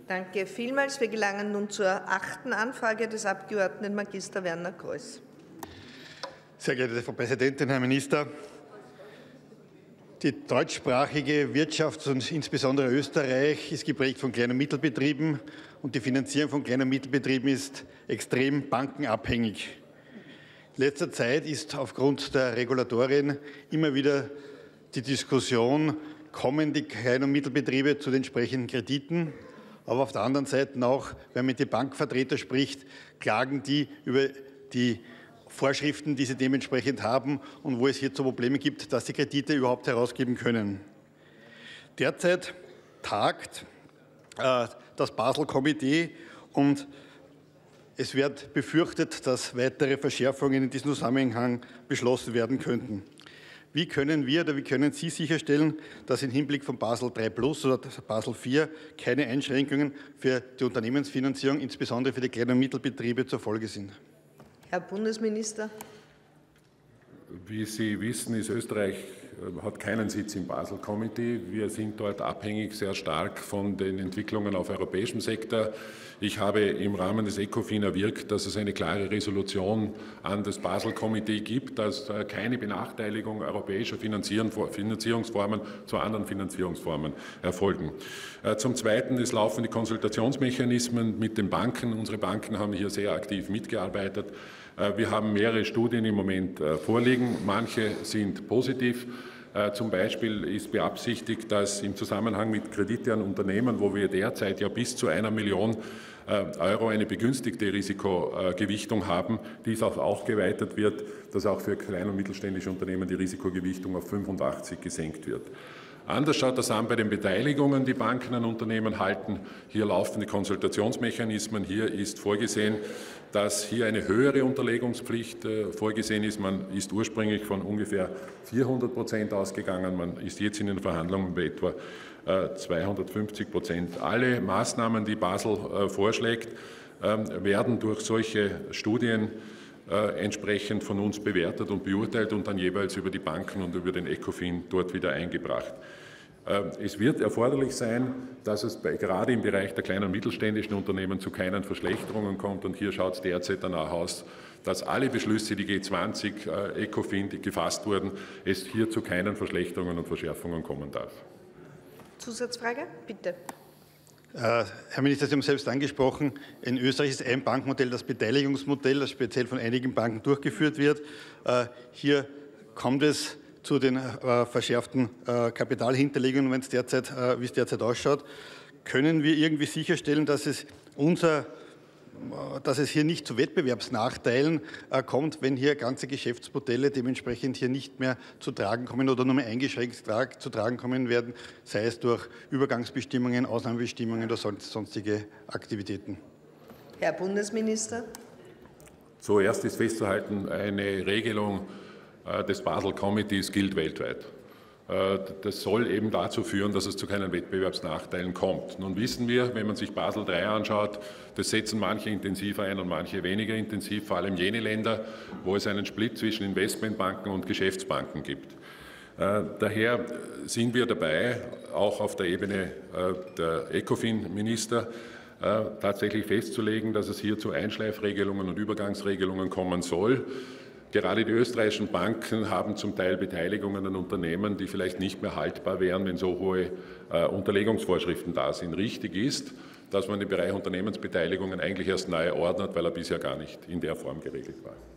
Danke vielmals. Wir gelangen nun zur 8. Anfrage des Abgeordneten Magister Werner Greuß. Sehr geehrte Frau Präsidentin, Herr Minister! Die deutschsprachige Wirtschaft und insbesondere Österreich ist geprägt von Klein- und Mittelbetrieben, und die Finanzierung von Klein- und Mittelbetrieben ist extrem bankenabhängig. In letzter Zeit ist aufgrund der Regulatorien immer wieder die Diskussion, kommen die Klein- und Mittelbetriebe zu den entsprechenden Krediten? Aber auf der anderen Seite auch, wenn man mit den Bankvertretern spricht, klagen die über die Vorschriften, die sie dementsprechend haben und wo es hierzu Probleme gibt, dass sie Kredite überhaupt herausgeben können. Derzeit tagt das Basel-Komitee und es wird befürchtet, dass weitere Verschärfungen in diesem Zusammenhang beschlossen werden könnten. Wie können Sie sicherstellen, dass im Hinblick von Basel III Plus oder Basel IV keine Einschränkungen für die Unternehmensfinanzierung, insbesondere für die Klein- und Mittelbetriebe, zur Folge sind? Herr Bundesminister. Wie Sie wissen, ist Österreich hat keinen Sitz im Basel-Komitee. Wir sind dort abhängig sehr stark von den Entwicklungen auf europäischem Sektor. Ich habe im Rahmen des ECOFIN erwirkt, dass es eine klare Resolution an das Basel-Komitee gibt, dass keine Benachteiligung europäischer Finanzierungsformen zu anderen Finanzierungsformen erfolgen. Zum Zweiten, es laufen die Konsultationsmechanismen mit den Banken. Unsere Banken haben hier sehr aktiv mitgearbeitet. Wir haben mehrere Studien im Moment vorliegen. Manche sind positiv. Zum Beispiel ist beabsichtigt, dass im Zusammenhang mit Kredite an Unternehmen, wo wir derzeit ja bis zu 1 Million Euro eine begünstigte Risikogewichtung haben, dies auch geweitet wird, dass auch für kleine und mittelständische Unternehmen die Risikogewichtung auf 85 gesenkt wird. Anders schaut das an bei den Beteiligungen, die Banken an Unternehmen halten. Hier laufen die Konsultationsmechanismen. Hier ist vorgesehen, dass hier eine höhere Unterlegungspflicht vorgesehen ist. Man ist ursprünglich von ungefähr 400% ausgegangen. Man ist jetzt in den Verhandlungen bei etwa 250%. Alle Maßnahmen, die Basel vorschlägt, werden durch solche Studien entsprechend von uns bewertet und beurteilt und dann jeweils über die Banken und über den ECOFIN dort wieder eingebracht. Es wird erforderlich sein, dass es gerade im Bereich der kleinen und mittelständischen Unternehmen zu keinen Verschlechterungen kommt. Und hier schaut es derzeit danach aus, dass alle Beschlüsse, die G20, ECOFIN, die gefasst wurden, es hier zu keinen Verschlechterungen und Verschärfungen kommen darf. Zusatzfrage, bitte. Herr Minister, Sie haben selbst angesprochen, in Österreich ist ein Bankmodell das Beteiligungsmodell, das speziell von einigen Banken durchgeführt wird. Hier kommt es zu den verschärften Kapitalhinterlegungen, wie es derzeit ausschaut. Können wir irgendwie sicherstellen, dass es hier nicht zu Wettbewerbsnachteilen kommt, wenn hier ganze Geschäftsmodelle dementsprechend hier nicht mehr zu tragen kommen oder nur mehr eingeschränkt zu tragen kommen werden, sei es durch Übergangsbestimmungen, Ausnahmebestimmungen oder sonstige Aktivitäten? Herr Bundesminister. Zuerst ist festzuhalten, eine Regelung des Basel-Committees gilt weltweit. Das soll eben dazu führen, dass es zu keinen Wettbewerbsnachteilen kommt. Nun wissen wir, wenn man sich Basel III anschaut, das setzen manche intensiver ein und manche weniger intensiv, vor allem jene Länder, wo es einen Split zwischen Investmentbanken und Geschäftsbanken gibt. Daher sind wir dabei, auch auf der Ebene der ECOFIN-Minister, tatsächlich festzulegen, dass es hier zu Einschleifregelungen und Übergangsregelungen kommen soll. Gerade die österreichischen Banken haben zum Teil Beteiligungen an Unternehmen, die vielleicht nicht mehr haltbar wären, wenn so hohe Unterlegungsvorschriften da sind. Richtig ist, dass man den Bereich Unternehmensbeteiligungen eigentlich erst neu ordnet, weil er bisher gar nicht in der Form geregelt war.